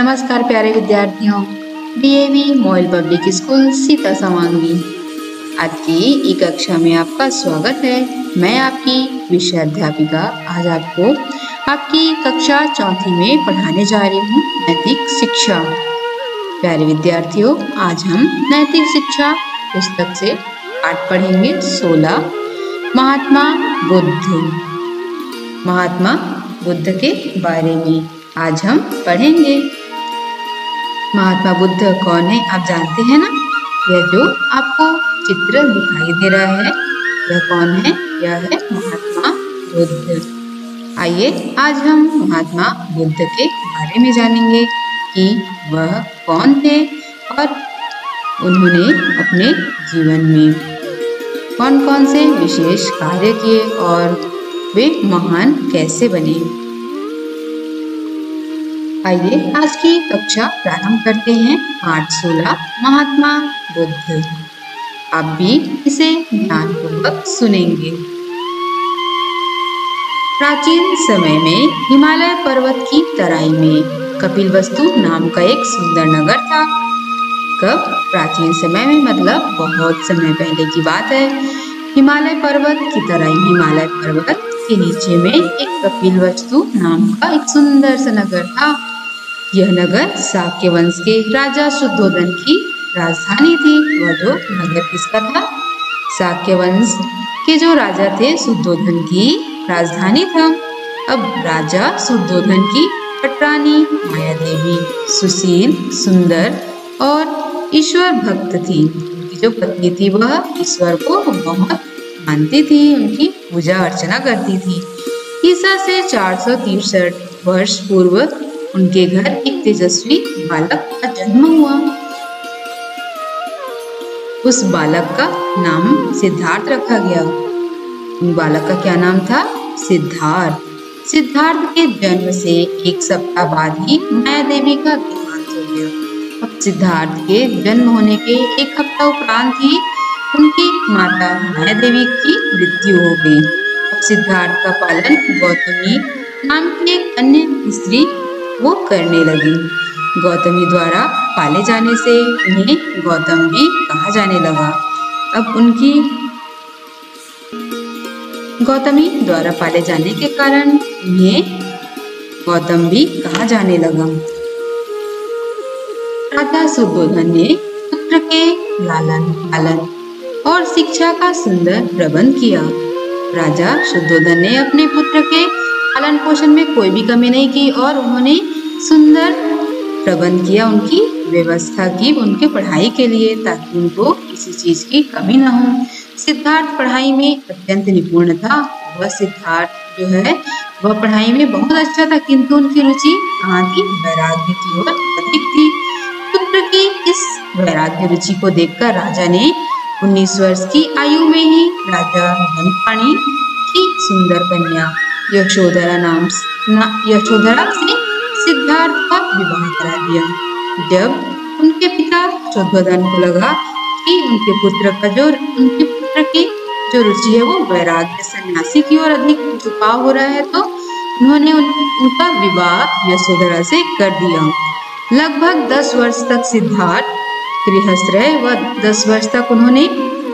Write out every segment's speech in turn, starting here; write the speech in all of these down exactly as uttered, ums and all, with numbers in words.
नमस्कार प्यारे विद्यार्थियों, DAV model public school Sita Samangi. आज की ई कक्षा में आपका स्वागत है। मैं आपकी विषय अध्यापिका आज आपको आपकी कक्षा चौथी में पढ़ाने जा रही हूँ नैतिक शिक्षा। प्यारे विद्यार्थियों, आज हम नैतिक शिक्षा पुस्तक से पाठ पढ़ेंगे सोलह महात्मा बुद्ध। महात्मा बुद्ध के बारे में आज हम पढ़ेंगे। महात्मा बुद्ध कौन है आप जानते हैं ना? यह जो आपको चित्र दिखाई दे रहा है यह कौन है? यह है महात्मा बुद्ध। आइए आज हम महात्मा बुद्ध के बारे में जानेंगे कि वह कौन थे और उन्होंने अपने जीवन में कौन कौन से विशेष कार्य किए और वे महान कैसे बने। आइए आज की कक्षा प्रारंभ करते हैं। पाठ सोलह महात्मा बुद्ध। आप भी इसे ध्यानपूर्वक सुनेंगे। प्राचीन समय में हिमालय पर्वत की तराई में कपिलवस्तु नाम का एक सुंदर नगर था। कब? प्राचीन समय में मतलब बहुत समय पहले की बात है। हिमालय पर्वत की तराई हिमालय पर्वत के नीचे में एक कपिलवस्तु नाम का एक सुंदर सा नगर था। यह नगर शाक्य वंश के राजा शुद्धोधन की राजधानी थी। वह जो नगर किसका था? शाक्य वंश के जो राजा थे शुद्धोधन की राजधानी था। अब राजा शुद्धोधन की पटरानी माया देवी सुशील, सुंदर और ईश्वर भक्त थी। उनकी जो पत्नी थी वह ईश्वर को बहुत मानती थी, उनकी पूजा अर्चना करती थी। ईसा से चार सौ तिरसठ वर्ष पूर्व उनके घर एक तेजस्वी बालक का जन्म हुआ। उस बालक का नाम सिद्धार्थ रखा गया। उन बालक का क्या नाम था? सिद्धार्थ। सिद्धार्थ के जन्म से एक सप्ताह बाद ही माया देवी का देहांत हो गया। अब सिद्धार्थ के जन्म होने के एक हफ्ता उपरांत ही उनकी माता माया देवी की मृत्यु हो गई। अब सिद्धार्थ का पालन गौतमी नाम की एक अन्य स्त्री वो करने लगी। गौतमी द्वारा पाले जाने से उन्हें गौतम भी कहा जाने लगा। अब उनकी गौतमी द्वारा पाले जाने के कारण उन्हें गौतम भी कहा जाने लगा। राजा शुद्धोधन ने पुत्र के लालन पालन और शिक्षा का सुंदर प्रबंध किया। राजा शुद्धोधन ने अपने पुत्र के पालन पोषण में कोई भी कमी नहीं की और उन्होंने सुंदर प्रबंध किया, उनकी व्यवस्था की उनके पढ़ाई के लिए ताकि उनको किसी चीज की कमी न हो। सिद्धार्थ पढ़ाई में अत्यंत निपुण था। वह सिद्धार्थ जो है वह पढ़ाई में बहुत अच्छा था, किंतु उनकी रुचि कहाँ थी? वैराग्य की ओर अधिक थी। पुत्र की इस वैराग्य रुचि को देखकर राजा ने उन्नीस वर्ष की आयु में ही राजा धनपाणि की सुंदर कन्या यशोधरा नाम ना, यशोधरा से सिद्धार्थ का विवाह करा दिया। जब उनके पिता शुद्धोधन को लगा कि उनके पुत्र का जो उनके पुत्र की जो रुचि है वो वैराग्य सन्यासी की ओर अधिक झुकाव हो रहा है, तो उन्होंने उन, उनका विवाह यशोधरा से कर दिया। लगभग दस वर्ष तक सिद्धार्थ गृहस्थ रहे। वह दस वर्ष तक उन्होंने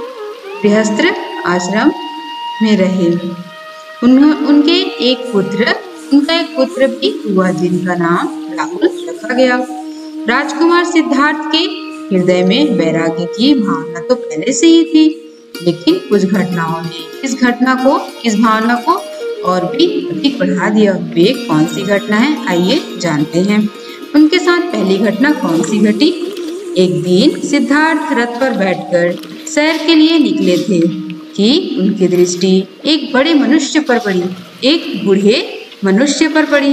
गृहस्थ आश्रम में रहे। उन्हों, उनके एक पुत्र उनका एक पुत्र भी हुआ जिनका नाम राहुल रखा गया। राजकुमार सिद्धार्थ के हृदय में वैराग्य की भावना तो पहले से ही थी, लेकिन कुछ घटनाओं ने इस घटना को इस भावना को और भी अधिक बढ़ा दिया। वे कौन सी घटना है आइए जानते हैं। उनके साथ पहली घटना कौन सी घटी? एक दिन सिद्धार्थ रथ पर बैठकर सैर के लिए निकले थे कि उनकी दृष्टि एक बड़े मनुष्य पर पड़ी, एक बूढ़े मनुष्य पर पड़ी।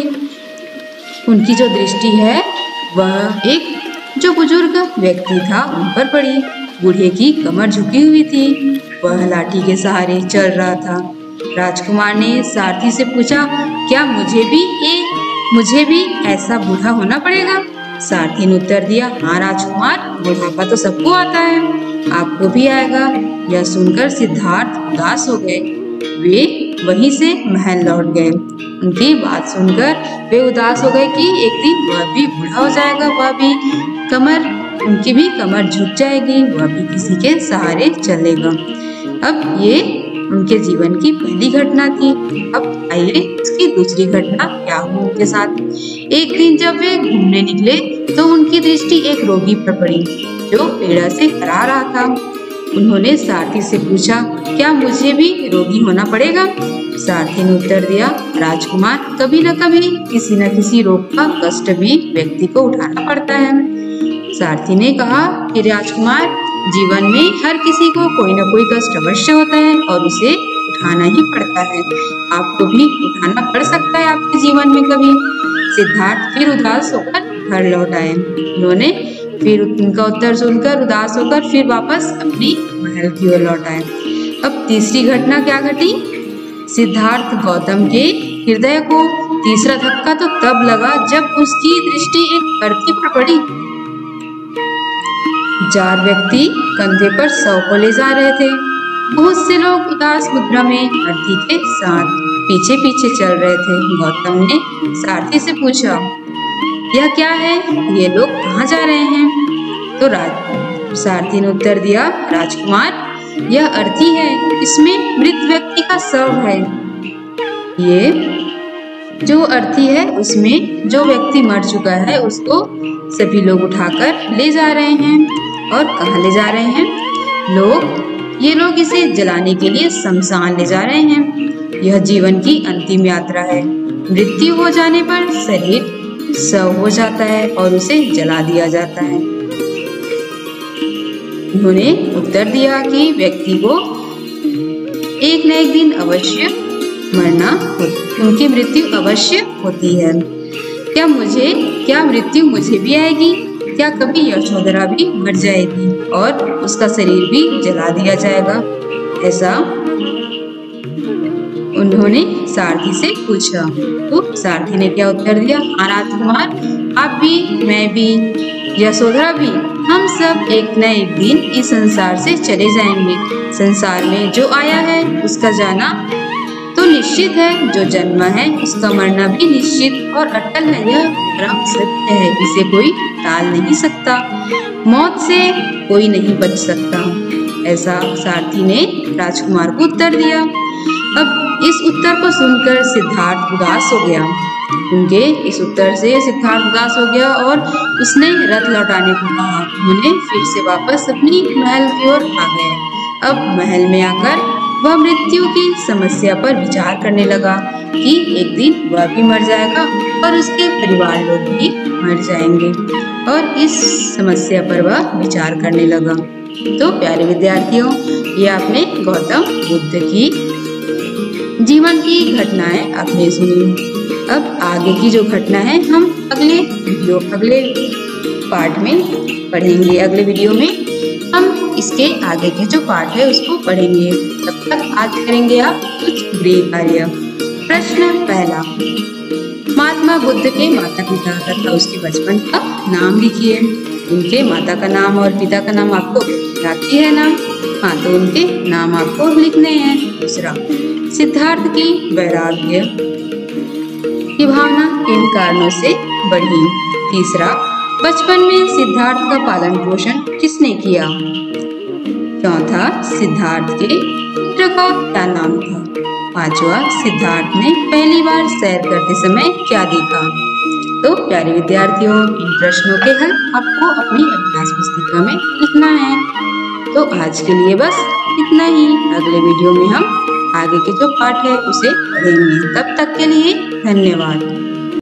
उनकी जो दृष्टि है वह एक जो बुजुर्ग व्यक्ति था उन पर पड़ी। बूढ़े की कमर झुकी हुई थी, वह लाठी के सहारे चल रहा था। राजकुमार ने सारथी से पूछा, क्या मुझे भी एक मुझे भी ऐसा बूढ़ा होना पड़ेगा? सारथी ने उत्तर दिया, हाँ राजकुमार, बुढ़ापा तो सबको आता है, आपको भी आएगा। यह सुनकर सिद्धार्थ उदास हो गए। वे वहीं से महल लौट गए। उनकी बात सुनकर वे उदास हो गए कि एक दिन वह भी बूढ़ा हो जाएगा, वह भी कमर उनकी भी कमर झुक जाएगी, वह भी किसी के सहारे चलेगा। अब ये उनके जीवन की पहली घटना थी। अब आइए उसकी दूसरी घटना क्या हुई उनके साथ। एक दिन जब वे घूमने निकले तो उनकी दृष्टि एक रोगी पर पड़ी जो पीड़ा से हरा रहा था। उन्होंने सारथी से पूछा, क्या मुझे भी रोगी होना पड़ेगा? सारथी ने उत्तर दिया, राजकुमार, कभी न कभी किसी न किसी रोग का कष्ट भी व्यक्ति को उठाना पड़ता है। सारथी ने कहा कि राजकुमार, जीवन में हर किसी को कोई न कोई कष्ट अवश्य होता है और उसे उठाना ही पड़ता है। आपको भी उठाना पड़ सकता है आपके जीवन में कभी। सिद्धार्थ फिर उदास होकर घर लौट आए। उन्होंने फिर उनका उत्तर सुनकर उदास होकर फिर वापस अपनी महल की ओर लौट आए। अब तीसरी घटना क्या घटी? सिद्धार्थ गौतम के हृदय को तीसरा धक्का तो तब लगा जब उसकी दृष्टि एक अर्थी पर पड़ी। चार व्यक्ति कंधे पर शव को ले जा रहे थे। बहुत से लोग उदास मुद्रा में अर्थी के साथ पीछे पीछे चल रहे थे। गौतम ने सारथी से पूछा, यह क्या है? ये लोग कहाँ जा रहे हैं? तो राज सारथी ने उत्तर दिया, राजकुमार, यह अर्थी है, इसमें मृत व्यक्ति का शव है। ये जो अर्थी है उसमें जो व्यक्ति मर चुका है उसको सभी लोग उठाकर ले जा रहे हैं। और कहाँ ले जा रहे हैं? लोग ये लोग इसे जलाने के लिए शमशान ले जा रहे हैं। यह जीवन की अंतिम यात्रा है। मृत्यु हो जाने पर शरीर शव हो जाता है और उसे जला दिया जाता है। उन्होंने उत्तर दिया कि व्यक्ति को एक न एक दिन अवश्य मरना होता, उनकी मृत्यु अवश्य होती है। क्या मुझे क्या मृत्यु मुझे भी आएगी? क्या कभी यशोधरा भी मर जाएगी और उसका शरीर भी जला दिया जाएगा? ऐसा उन्होंने सारथी से पूछा। तो सारथी ने क्या उत्तर दिया? हाँ राजकुमार, आप भी, मैं भी, यशोधरा भी, हम सब एक न एक दिन इस संसार से चले जाएंगे। संसार में जो आया है उसका जाना तो निश्चित है, जो जन्मा है उसका मरना भी निश्चित और अटल है। यह परम सत्य है, इसे कोई टाल नहीं सकता। मौत से कोई नहीं बच सकता। ऐसा सारथी ने राजकुमार को उत्तर दिया। अब इस उत्तर को सुनकर सिद्धार्थ उदास हो गया। उनके इस उत्तर से सिद्धार्थ उदास हो गया और उसने रथ लौटाने को कहा। उन्होंने फिर से वापस अपनी महल की ओर आ गए। अब महल में आकर वह मृत्यु की समस्या पर विचार करने लगा कि एक दिन वह भी मर जाएगा और उसके परिवार लोग भी मर जाएंगे, और इस समस्या पर वह विचार करने लगा। तो प्यारे विद्यार्थियों, ये आपने गौतम बुद्ध की जीवन की घटनाएं आपने सुनी। अब आगे की जो घटना है हम अगले वीडियो अगले पार्ट में पढ़ेंगे। अगले वीडियो में हम इसके आगे के जो पार्ट है उसको पढ़ेंगे। तब तक आज करेंगे आप कुछ गृह कार्य। प्रश्न पहला, महात्मा बुद्ध के माता पिता तथा उसके बचपन का नाम लिखिए। उनके माता का नाम और पिता का नाम आपको याद ही है ना? हाँ, तो उनके नाम आपको लिखने हैं। दूसरा, सिद्धार्थ की वैराग्य की भावना किन कारणों से बढ़ी? तीसरा, बचपन में सिद्धार्थ का पालन पोषण किसने किया? चौथा, सिद्धार्थ के पुत्र का क्या नाम था? पांचवा, सिद्धार्थ ने पहली बार सैर करते समय क्या देखा? तो प्यारे विद्यार्थियों, इन प्रश्नों के हल आपको अपनी अभ्यास पुस्तिका में लिखना है। तो आज के लिए बस इतना ही। अगले वीडियो में हम आगे के जो पाठ है उसे पढ़ेंगे। तब तक के लिए धन्यवाद।